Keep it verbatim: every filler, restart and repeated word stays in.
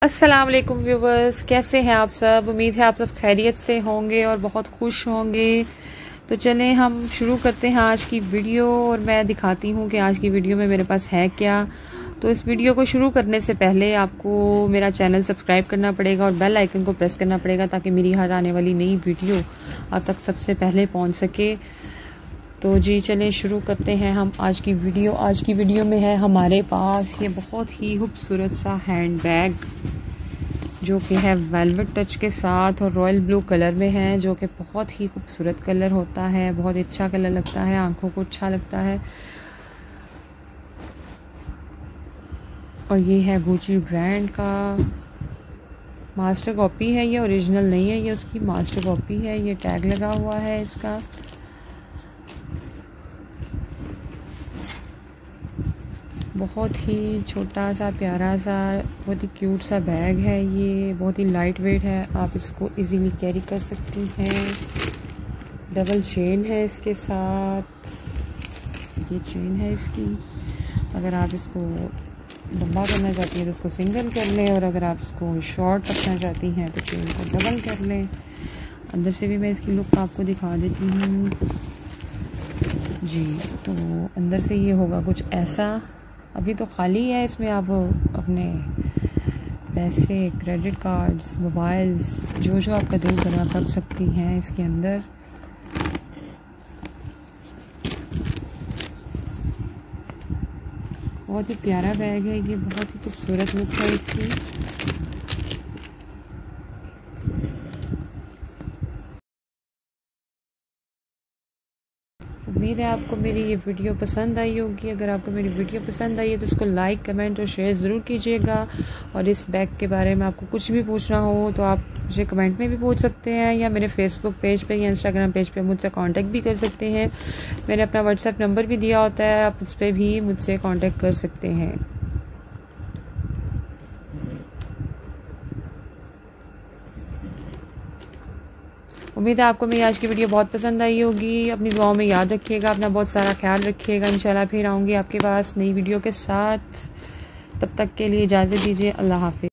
अस्सलाम वालेकुम व्यूवर्स, कैसे हैं आप सब। उम्मीद है आप सब खैरियत से होंगे और बहुत खुश होंगे। तो चलें हम शुरू करते हैं आज की वीडियो और मैं दिखाती हूँ कि आज की वीडियो में मेरे पास है क्या। तो इस वीडियो को शुरू करने से पहले आपको मेरा चैनल सब्सक्राइब करना पड़ेगा और बेल आइकन को प्रेस करना पड़ेगा ताकि मेरी हर आने वाली नई वीडियो आप तक सबसे पहले पहुँच सके। तो जी चलें शुरू करते हैं हम आज की वीडियो। आज की वीडियो में है हमारे पास ये बहुत ही खूबसूरत सा हैंड बैग जो कि है वेलवेट टच के साथ और रॉयल ब्लू कलर में है, जो कि बहुत ही खूबसूरत कलर होता है, बहुत अच्छा कलर लगता है, आंखों को अच्छा लगता है। और ये है गुची ब्रांड का, मास्टर कॉपी है, ये ओरिजिनल नहीं है, ये उसकी मास्टर कॉपी है। ये टैग लगा हुआ है इसका। बहुत ही छोटा सा प्यारा सा बहुत ही क्यूट सा बैग है। ये बहुत ही लाइट वेट है, आप इसको इजीली कैरी कर सकती हैं। डबल चेन है इसके साथ, ये चेन है इसकी। अगर आप इसको लंबा करना चाहती हैं तो इसको सिंगल कर लें, और अगर आप इसको शॉर्ट रखना चाहती हैं तो चेन को डबल कर लें। अंदर से भी मैं इसकी लुक आपको दिखा देती हूँ जी। तो अंदर से ये होगा कुछ ऐसा। अभी तो खाली है, इसमें आप अपने पैसे, क्रेडिट कार्ड्स, मोबाइल्स, जो जो आपका दिल करे आप रख सकती हैं इसके अंदर। बहुत ही प्यारा बैग है ये, बहुत ही खूबसूरत लुक है इसकी। उम्मीद है आपको मेरी ये वीडियो पसंद आई होगी। अगर आपको मेरी वीडियो पसंद आई है तो इसको लाइक, कमेंट और शेयर ज़रूर कीजिएगा। और इस बैग के बारे में आपको कुछ भी पूछना हो तो आप मुझे कमेंट में भी पूछ सकते हैं, या मेरे फेसबुक पेज पे या इंस्टाग्राम पेज पे मुझसे कांटेक्ट भी कर सकते हैं। मैंने अपना व्हाट्सएप नंबर भी दिया होता है, आप उस पर भी मुझसे कांटेक्ट कर सकते हैं। उम्मीद है आपको मेरी आज की वीडियो बहुत पसंद आई होगी। अपनी दुआओं में याद रखिएगा, अपना बहुत सारा ख्याल रखिएगा। इंशाल्लाह फिर आऊँगी आपके पास नई वीडियो के साथ। तब तक के लिए इजाज़त दीजिए। अल्लाह हाफिज़।